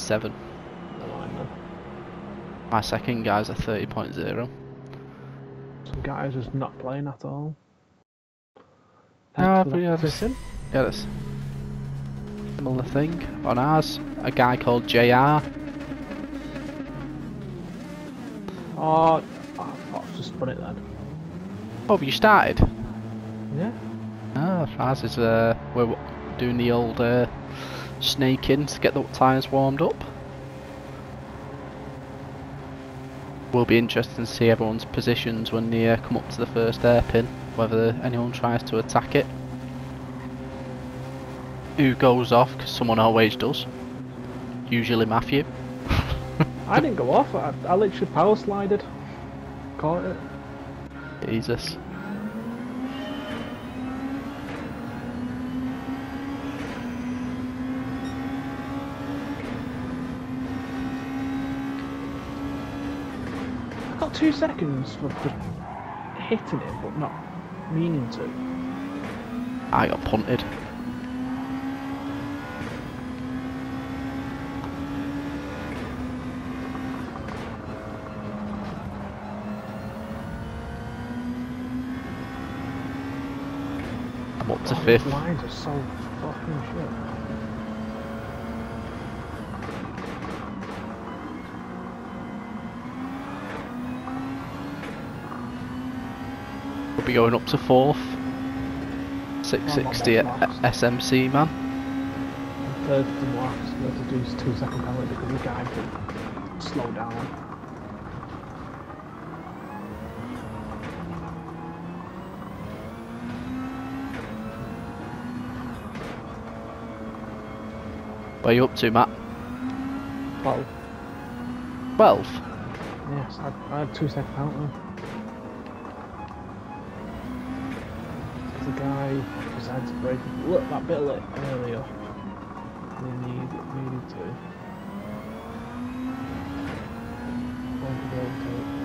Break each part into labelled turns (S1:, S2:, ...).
S1: 27.
S2: Never mind then.
S1: My second guy's a 30.0.
S2: Some guys just not playing at all.
S1: No,
S2: Thanks for
S1: but yeah,
S2: that position.
S1: yeah, that's similar thing on ours. A guy called JR.
S2: Oh, I thought I just spun it then.
S1: Oh, have you started?
S2: Yeah.
S1: Ah, ours is we're doing the old snaking to get the tyres warmed up. Will be interesting to see everyone's positions when they come up to the first hairpin, whether anyone tries to attack it. Who goes off, because someone always does. Usually Matthew.
S2: I didn't go off, I literally power slided. Caught it.
S1: Jesus.
S2: I got 2 seconds for just hitting it, but not meaning to.
S1: I got punted. I'm up to 5th.
S2: These lines are so fucking shit.
S1: We'll be going up to 4th. 660 at SMC, man.
S2: And 3rd and last, we had to do 2-second penalty because the guy could slow down.
S1: Where are you up to, Matt?
S2: 12.
S1: 12?
S2: Yes, I had 2-second penalty. The guy decided to break that bit late earlier. They needed to. Going to be able to.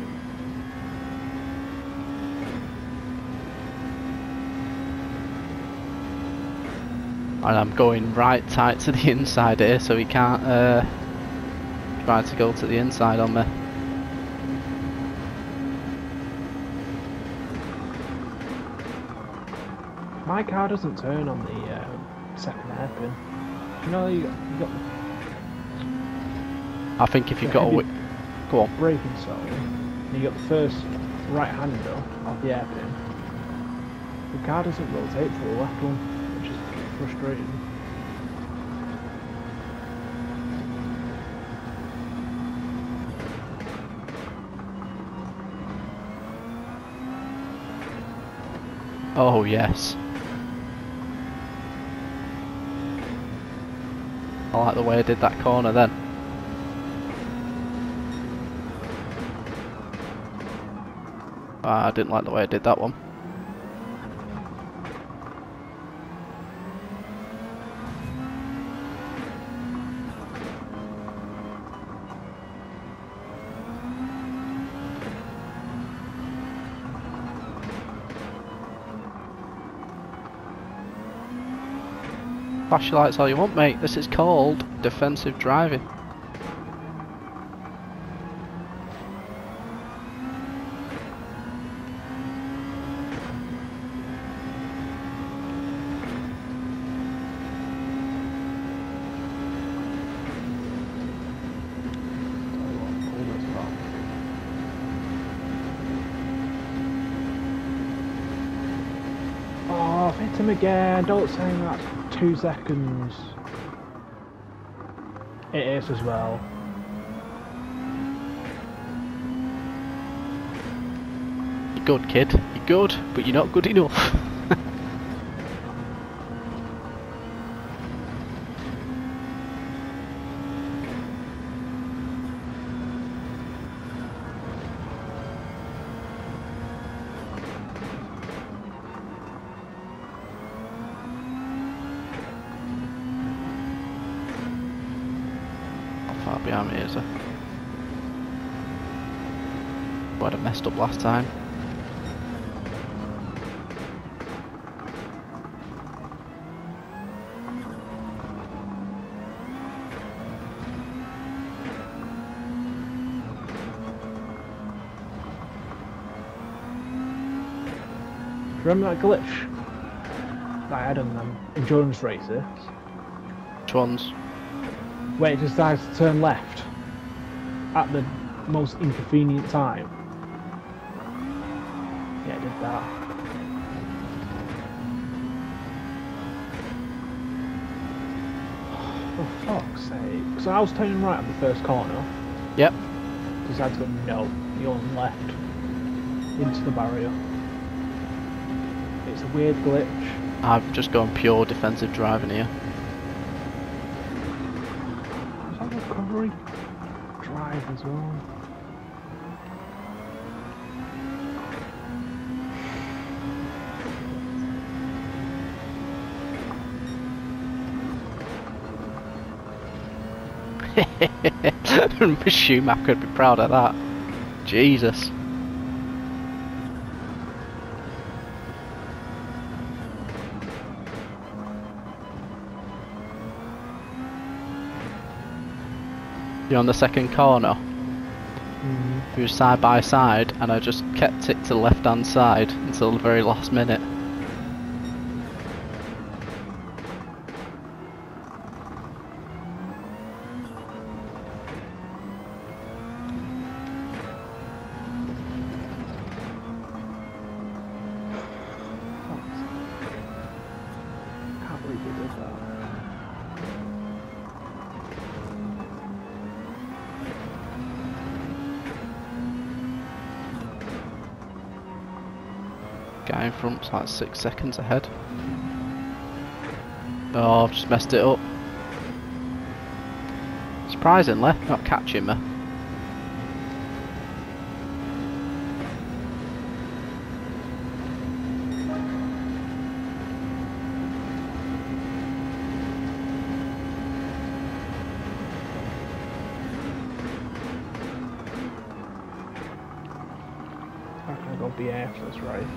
S1: And I'm going right tight to the inside here, so he can't try to go to the inside on me.
S2: My car doesn't turn on the second hairpin. You know, you got
S1: I think if you've got a go on.
S2: braking zone, and you got the first right hander off the hairpin. The car doesn't rotate for the left one, which is frustrating.
S1: Oh yes. I like the way I did that corner then. I didn't like the way I did that one. Flash your lights all you want, mate. This is called defensive driving.
S2: Oh, I've hit him again. Don't say that. 2 seconds. It is as well.
S1: You're good, kid. You're good, but you're not good enough. Far behind me is I? I'd have messed up last time.
S2: remember that glitch that I had on them endurance races?
S1: Which ones?
S2: Where it decides to turn left at the most inconvenient time. Yeah, I did that. For fuck's sake. So I was turning right at the first corner.
S1: Yep.
S2: Decided to go no, you're on left. Into the barrier. It's a weird glitch.
S1: I've just gone pure defensive driving here.
S2: Is that recovery drive as well?
S1: Schumacher could be proud of that. Jesus. You're on the second corner. We were side by side, and I just kept it to the left hand side until the very last minute.
S2: Can't believe they did that.
S1: Guy in front's like 6 seconds ahead. Oh, I've just messed it up. Surprisingly, not catching me.
S2: I'm gonna go BA for this race.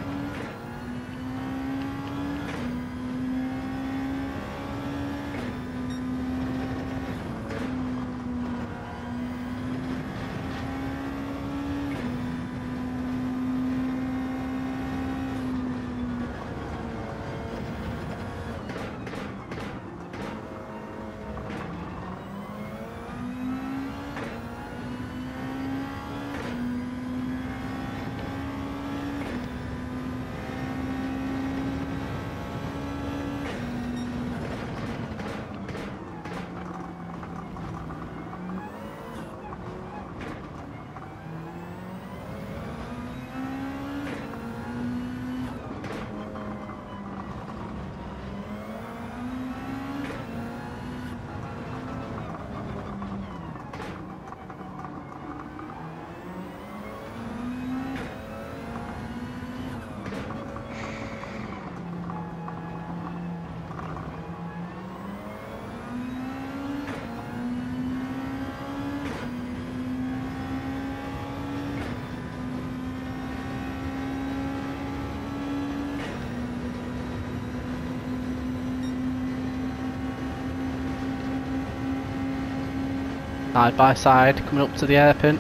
S1: Side by side, coming up to the hairpin.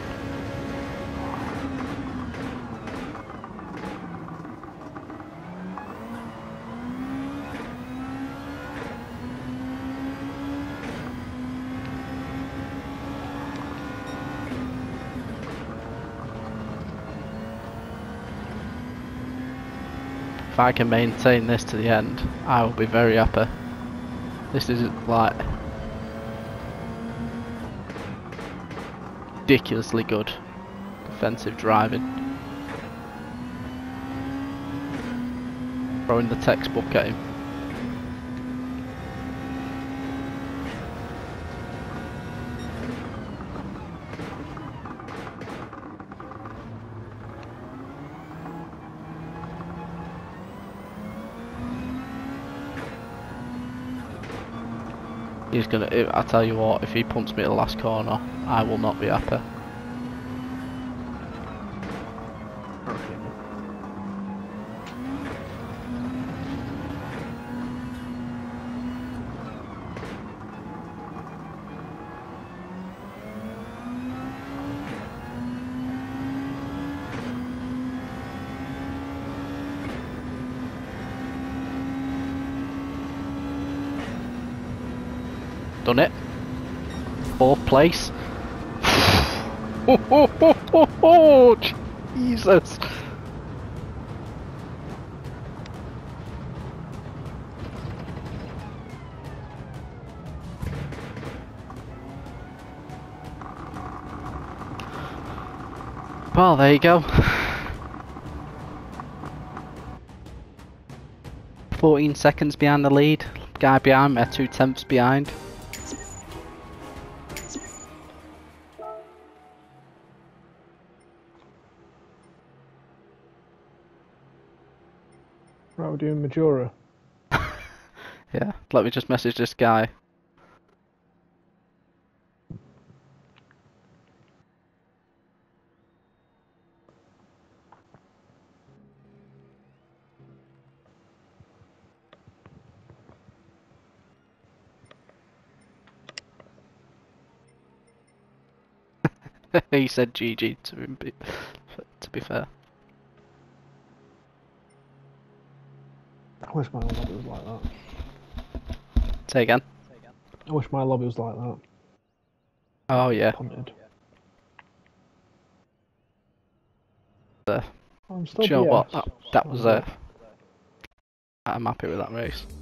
S1: If I can maintain this to the end, I will be very happy. This is like ridiculously good defensive driving. Throwing the textbook at him. He's gonna. I tell you what, if he pumps me at the last corner, I will not be happy. Done it. 4th place. Jesus. Well, there you go. 14 seconds behind the lead. Guy behind me, 2/10 behind.
S2: Right, we're doing Majora.
S1: Yeah, let me just message this guy. He said GG to him, to be fair.
S2: I wish my lobby was like that.
S1: Say again.
S2: I wish my lobby was like that.
S1: Oh yeah.
S2: Punted.
S1: Uh,
S2: I'm still
S1: do you know what?
S2: BS.
S1: That was I'm happy with that race.